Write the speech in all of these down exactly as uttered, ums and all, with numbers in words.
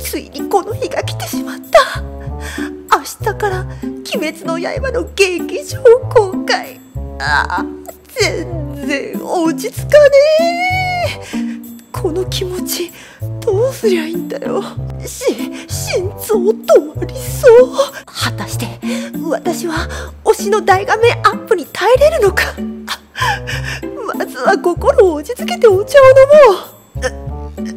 ついにこの日が来てしまった。明日から「鬼滅の刃」の劇場公開。ああ、全然落ち着かねえ。この気持ちどうすりゃいいんだよ。し心臓止まりそう。果たして私は推しの大画面アップに耐えれるのか。まずは心を落ち着けてお茶を飲もう。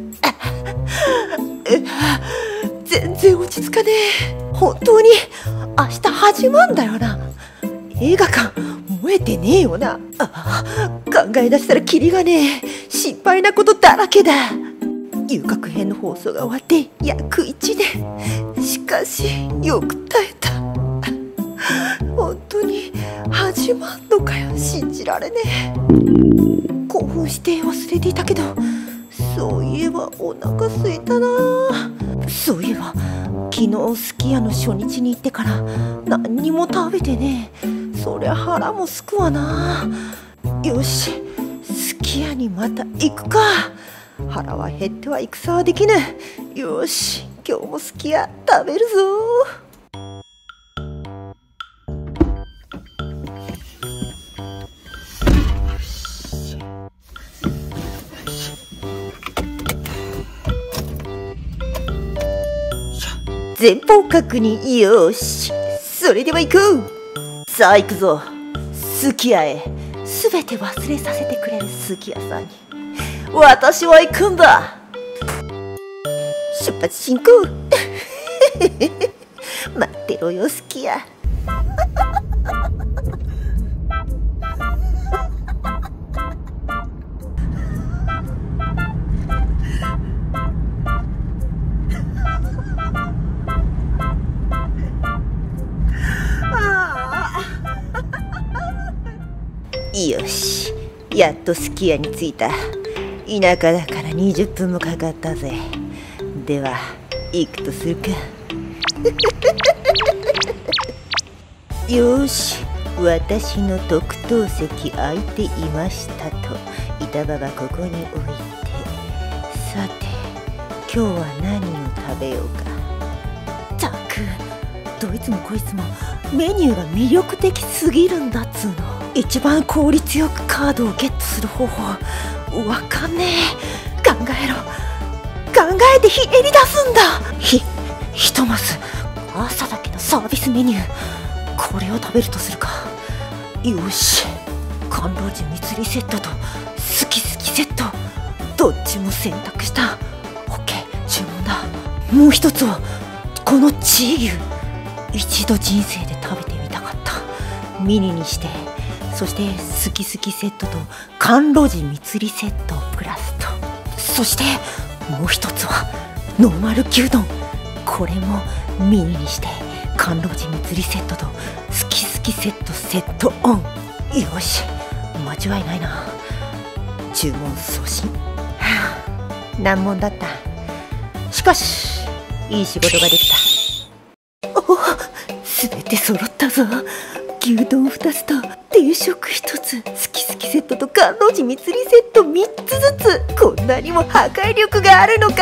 全然落ち着かねえ。本当に明日始まんだよな。映画館燃えてねえよな。ああ、考え出したらキリがねえ。心配なことだらけだ。遊郭編の放送が終わって約いちねん。しかしよく耐えた。本当に始まんのかよ。信じられねえ。興奮して忘れていたけど、そういえばお腹すいたな。そういえば昨日すき家の初日に行ってから何にも食べてねえ。そりゃ腹もすくわな。よし、すき家にまた行くか。腹は減っては戦はできぬ。よし、今日もすき家食べるぞ。前方確認。よし、それでは行こう。さあ行くぞ、すき家へ。すべて忘れさせてくれるすき家さんに私は行くんだ。出発進行。待ってろよ、すき家。よし、やっとすき家に着いた。田舎だからにじゅっぷんもかかったぜ。では行くとするか。よし、私の特等席空いていましたと板場はここに置いて、さて今日は何を食べようか。ったく、どいつもこいつもメニューが魅力的すぎるんだっつうの。一番効率よくカードをゲットする方法わかんねえ。考えろ、考えてひねり出すんだ。ひひとまず朝だけのサービスメニュー、これを食べるとするか。よし、甘露寺蜜りセットと好き好きセット、どっちも選択した。オッケー、注文だ。もう一つはこのチー牛、一度人生で食べてみたかった。ミニにして、そして好き好きセットと甘露寺蜜りセットをプラスと、そしてもう一つはノーマル牛丼。これもミニにして甘露寺蜜りセットと好き好きセットセットオン。よし、間違いないな。注文送信。はあ、難問だった。しかしいい仕事ができた。お、すべて揃ったぞ。牛丼ふたつと定食ひとつ、好き好きセットと甘露寺蜜りセットみっつずつ。こんなにも破壊力があるのか。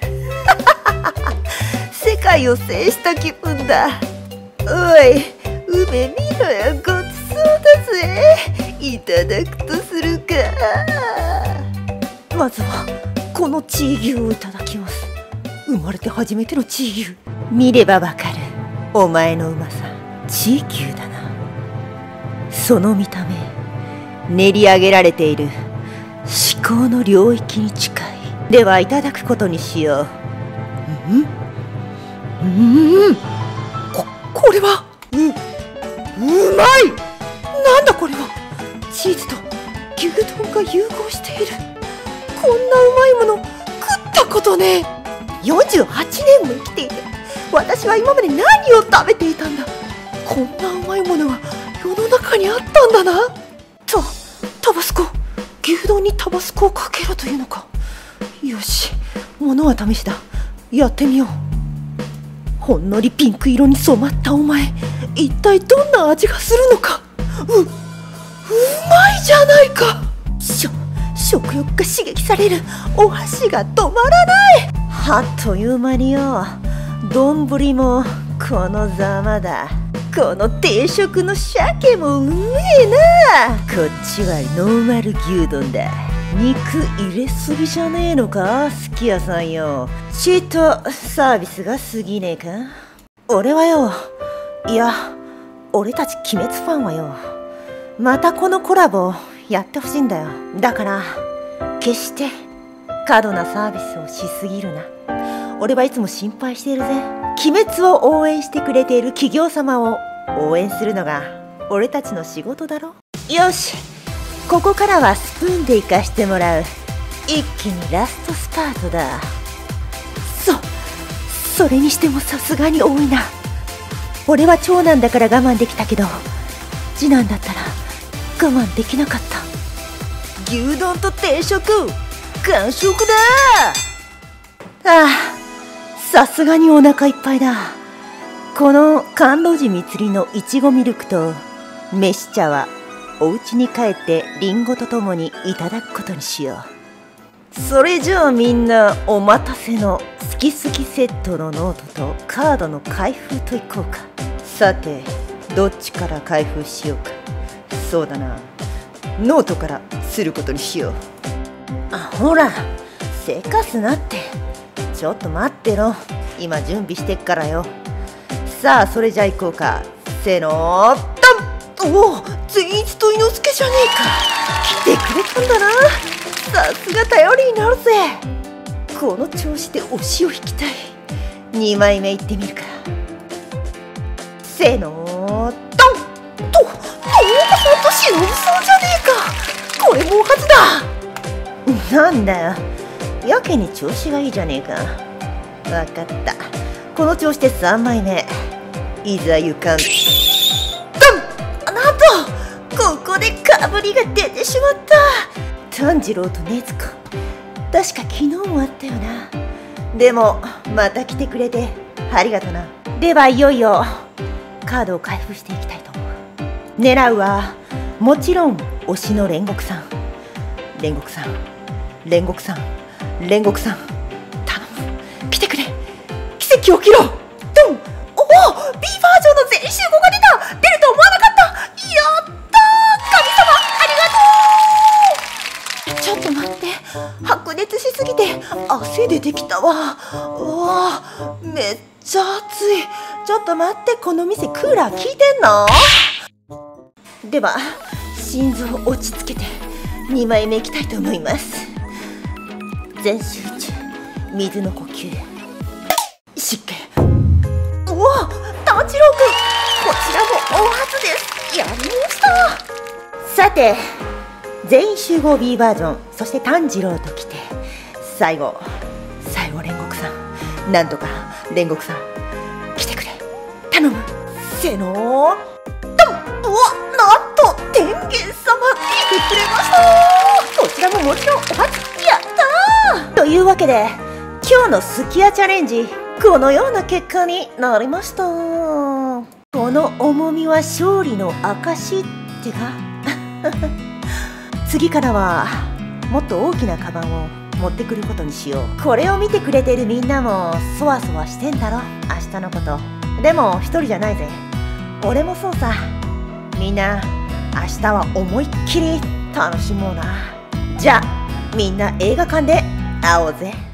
世界を制した気分だ。おい、梅見ろよ、ごちそうだぜ。いただくとするか。まずはこのチー牛をいただきます。生まれて初めてのチー牛。見ればわかる、お前のうまさ。チー牛だな。その見た目、練り上げられている思考の領域に近い。ではいただくことにしよう。うんうん、ここれはううまい。なんだこれは。チーズと牛丼が融合している。こんなうまいもの食ったことねえ。よんじゅうはちねんも生きていて、私は今まで何を食べていたんだ。こんなうまいものが世の中にあったんだな。とタバスコ、牛丼にタバスコをかけろというのか。よし、物は試しだ。やってみよう。ほんのりピンク色に染まったお前、一体どんな味がするのか。ううまいじゃないか。しょ食欲が刺激される。お箸が止まらない。 あっという間によ、丼もこのざまだ。この定食の鮭もうめえな。こっちはノーマル牛丼だ。肉入れすぎじゃねえのか、すき家さんよ。ちっとサービスが過ぎねえか。俺はよ、いや俺たち鬼滅ファンはよ、またこのコラボやってほしいんだよ。だから決して過度なサービスをしすぎるな。俺はいつも心配しているぜ。鬼滅を応援してくれている企業様を応援するのが俺たちの仕事だろ。よし、ここからはスプーンで行かしてもらう。一気にラストスパートだ。そそれにしてもさすがに多いな。俺は長男だから我慢できたけど、次男だったら我慢できなかった。牛丼と定食完食だ。ああ、さすがにお腹いっぱいだ。この甘露寺蜜りのいちごミルクと飯茶はお家に帰ってリンゴとともにいただくことにしよう。それじゃあみんなお待たせの好き好きセットのノートとカードの開封といこうか。さてどっちから開封しようか。そうだな、ノートからすることにしよう。あ、ほらせかすなって。ちょっと待ってろ、今準備してっからよ。さあそれじゃあ行こうか。せーのドン。おお、善逸と伊之助じゃねえか。来てくれたんだな。さすが頼りになるぜ。この調子で推しを引きたい。にまいめいってみるか。せーのドン。とともかさんと忍さんじゃねえか。これもおはずだ。なんだよ、やけに調子がいいじゃねえか。わかった、この調子でさんまいめ。いざ行かん。ドン。なんとここでかぶりが出てしまった。炭治郎と禰豆子、確か昨日もあったよな。でもまた来てくれてありがとな。ではいよいよカードを開封していきたいと思う。狙うはもちろん推しの煉獄さん。煉獄さん、煉獄さん、煉獄さん、頼む、来てくれ。奇跡起きろ。ドン。おお、 B バージョンの全集合が出た。出ると思わなかった。やったー、神様ありがとう。ちょっと待って、白熱しすぎて汗出てきたわ。うわー、めっちゃ暑い。ちょっと待って、この店クーラー効いてんの？では心臓落ち着けてにまいめいきたいと思います。全集中、水の呼吸、湿気。うわ、炭治郎くん、こちらもおはずです。やりました。さて全員集合 B バージョン、そして炭治郎ときて、最後最後煉獄さん、なんとか煉獄さん来てくれ、頼む。せのドン。うわ、なんと天元様来てくれました。こちらももちろんおはず。やったー。というわけで今日のすき家チャレンジ、このような結果になりました。この重みは勝利の証ってか次からはもっと大きなカバンを持ってくることにしよう。これを見てくれてるみんなもそわそわしてんだろ、明日のこと。でも一人じゃないぜ、俺もそうさ。みんな明日は思いっきり楽しもうな。じゃあみんな映画館で会おうぜ。